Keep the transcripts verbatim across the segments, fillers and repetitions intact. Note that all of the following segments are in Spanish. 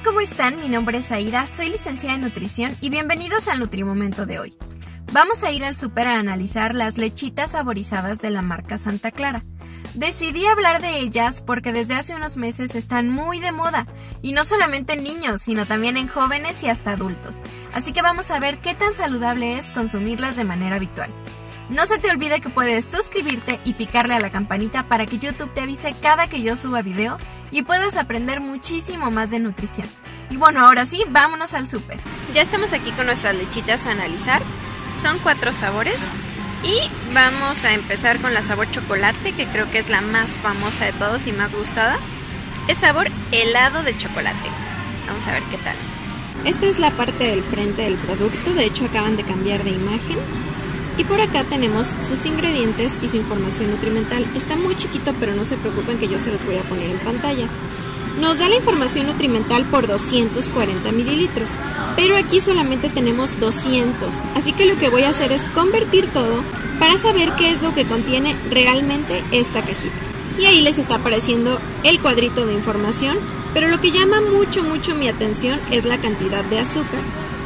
¿cómo están? Mi nombre es Aida, soy licenciada en nutrición y bienvenidos al Nutrimomento de hoy. Vamos a ir al súper a analizar las lechitas saborizadas de la marca Santa Clara. Decidí hablar de ellas porque desde hace unos meses están muy de moda, y no solamente en niños, sino también en jóvenes y hasta adultos. Así que vamos a ver qué tan saludable es consumirlas de manera habitual. No se te olvide que puedes suscribirte y picarle a la campanita para que YouTube te avise cada que yo suba video y puedas aprender muchísimo más de nutrición. Y bueno, ahora sí, vámonos al súper. Ya estamos aquí con nuestras lechitas a analizar. Son cuatro sabores y vamos a empezar con la sabor chocolate, que creo que es la más famosa de todos y más gustada. Es sabor helado de chocolate. Vamos a ver qué tal. Esta es la parte del frente del producto, de hecho acaban de cambiar de imagen. Y por acá tenemos sus ingredientes y su información nutrimental. Está muy chiquito, pero no se preocupen que yo se los voy a poner en pantalla. Nos da la información nutrimental por doscientos cuarenta mililitros, pero aquí solamente tenemos doscientos. Así que lo que voy a hacer es convertir todo para saber qué es lo que contiene realmente esta cajita. Y ahí les está apareciendo el cuadrito de información, pero lo que llama mucho, mucho mi atención es la cantidad de azúcar.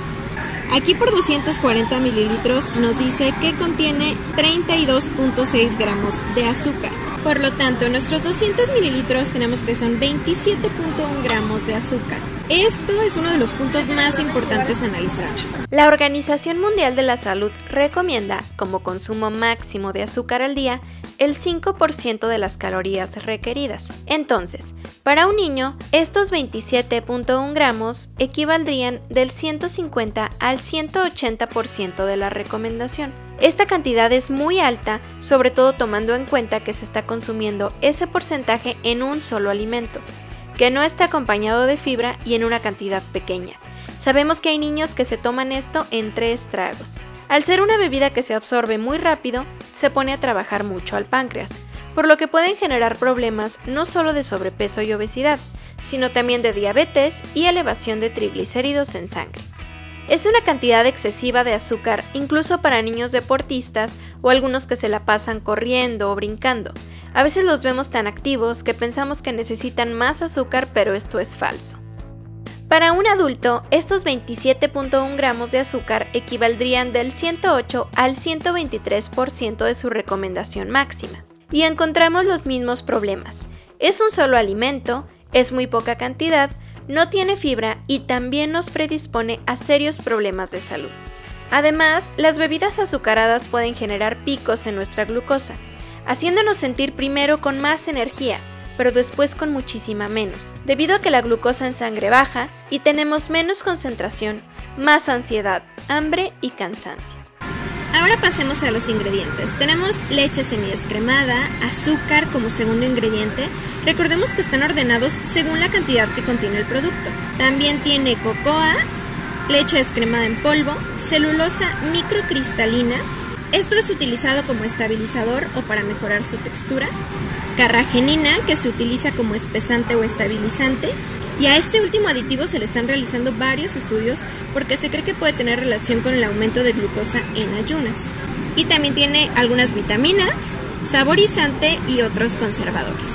Aquí por doscientos cuarenta mililitros nos dice que contiene treinta y dos punto seis gramos de azúcar. Por lo tanto, en nuestros doscientos mililitros tenemos que son veintisiete punto uno gramos de azúcar. Esto es uno de los puntos más importantes a analizar. La Organización Mundial de la Salud recomienda como consumo máximo de azúcar al día el cinco por ciento de las calorías requeridas. Entonces, para un niño, estos veintisiete punto uno gramos equivaldrían del ciento cincuenta al ciento ochenta por ciento de la recomendación. Esta cantidad es muy alta, sobre todo tomando en cuenta que se está consumiendo ese porcentaje en un solo alimento, que no está acompañado de fibra y en una cantidad pequeña. Sabemos que hay niños que se toman esto en tres tragos. Al ser una bebida que se absorbe muy rápido, se pone a trabajar mucho al páncreas, por lo que pueden generar problemas no solo de sobrepeso y obesidad, sino también de diabetes y elevación de triglicéridos en sangre. Es una cantidad excesiva de azúcar incluso para niños deportistas o algunos que se la pasan corriendo o brincando. A veces los vemos tan activos que pensamos que necesitan más azúcar, pero esto es falso. Para un adulto, estos veintisiete punto uno gramos de azúcar equivaldrían del ciento ocho al ciento veintitrés por ciento de su recomendación máxima. Y encontramos los mismos problemas. Es un solo alimento, es muy poca cantidad, no tiene fibra y también nos predispone a serios problemas de salud. Además, las bebidas azucaradas pueden generar picos en nuestra glucosa, haciéndonos sentir primero con más energía, pero después con muchísima menos, debido a que la glucosa en sangre baja y tenemos menos concentración, más ansiedad, hambre y cansancio. Ahora pasemos a los ingredientes. Tenemos leche semidescremada, azúcar como segundo ingrediente. Recordemos que están ordenados según la cantidad que contiene el producto. También tiene cocoa, leche descremada en polvo, celulosa microcristalina. Esto es utilizado como estabilizador o para mejorar su textura. Carragenina, que se utiliza como espesante o estabilizante. Y a este último aditivo se le están realizando varios estudios porque se cree que puede tener relación con el aumento de glucosa en ayunas. Y también tiene algunas vitaminas, saborizante y otros conservadores.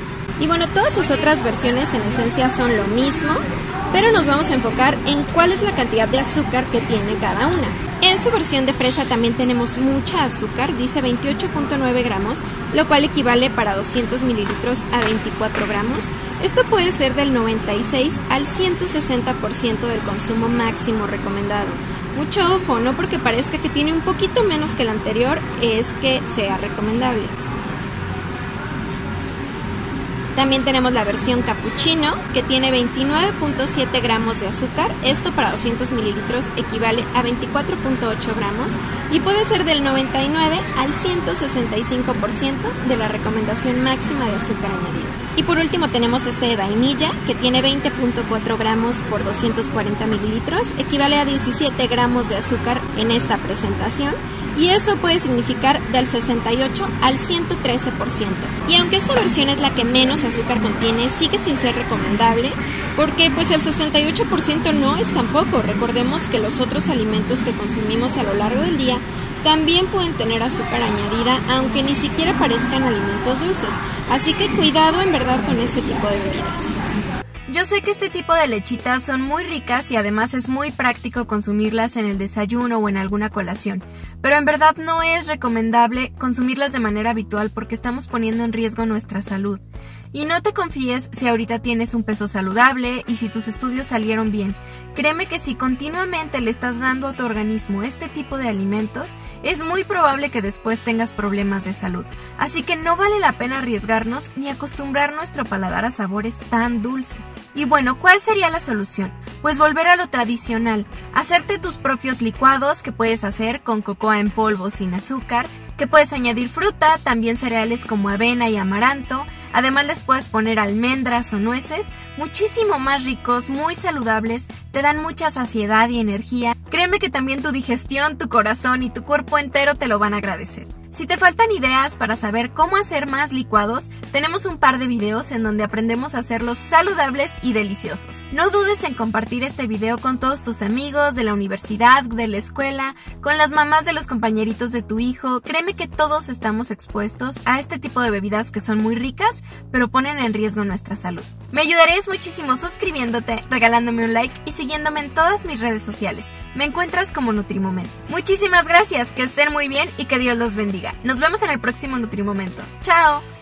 Y bueno, todas sus otras versiones en esencia son lo mismo, pero nos vamos a enfocar en cuál es la cantidad de azúcar que tiene cada una. En su versión de fresa también tenemos mucha azúcar, dice veintiocho punto nueve gramos, lo cual equivale para doscientos mililitros a veinticuatro gramos. Esto puede ser del noventa y seis al ciento sesenta por ciento del consumo máximo recomendado. Mucho ojo, no porque parezca que tiene un poquito menos que el anterior, es que sea recomendable. También tenemos la versión cappuccino, que tiene veintinueve punto siete gramos de azúcar. Esto para doscientos mililitros equivale a veinticuatro punto ocho gramos y puede ser del noventa y nueve al ciento sesenta y cinco por ciento de la recomendación máxima de azúcar añadido. Y por último tenemos este de vainilla, que tiene veinte punto cuatro gramos por doscientos cuarenta mililitros, equivale a diecisiete gramos de azúcar en esta presentación. Y eso puede significar del sesenta y ocho al ciento trece por ciento. Y aunque esta versión es la que menos azúcar contiene, sigue sin ser recomendable, porque pues el sesenta y ocho por ciento no es tan poco. Recordemos que los otros alimentos que consumimos a lo largo del día también pueden tener azúcar añadida, aunque ni siquiera parezcan alimentos dulces. Así que cuidado en verdad con este tipo de bebidas. Yo sé que este tipo de lechitas son muy ricas y además es muy práctico consumirlas en el desayuno o en alguna colación, pero en verdad no es recomendable consumirlas de manera habitual porque estamos poniendo en riesgo nuestra salud. Y no te confíes si ahorita tienes un peso saludable y si tus estudios salieron bien. Créeme que si continuamente le estás dando a tu organismo este tipo de alimentos, es muy probable que después tengas problemas de salud. Así que no vale la pena arriesgarnos ni acostumbrar nuestro paladar a sabores tan dulces. Y bueno, ¿cuál sería la solución? Pues volver a lo tradicional, hacerte tus propios licuados que puedes hacer con cocoa en polvo sin azúcar, que puedes añadir fruta, también cereales como avena y amaranto, además les puedes poner almendras o nueces, muchísimo más ricos, muy saludables, te dan mucha saciedad y energía. Créeme que también tu digestión, tu corazón y tu cuerpo entero te lo van a agradecer. Si te faltan ideas para saber cómo hacer más licuados, tenemos un par de videos en donde aprendemos a hacerlos saludables y deliciosos. No dudes en compartir este video con todos tus amigos de la universidad, de la escuela, con las mamás de los compañeritos de tu hijo. Créeme que todos estamos expuestos a este tipo de bebidas que son muy ricas, pero ponen en riesgo nuestra salud. Me ayudarías muchísimo suscribiéndote, regalándome un like y siguiéndome en todas mis redes sociales. Me encuentras como Nutrimomento. Muchísimas gracias, que estén muy bien y que Dios los bendiga. Nos vemos en el próximo Nutrimomento. ¡Chao!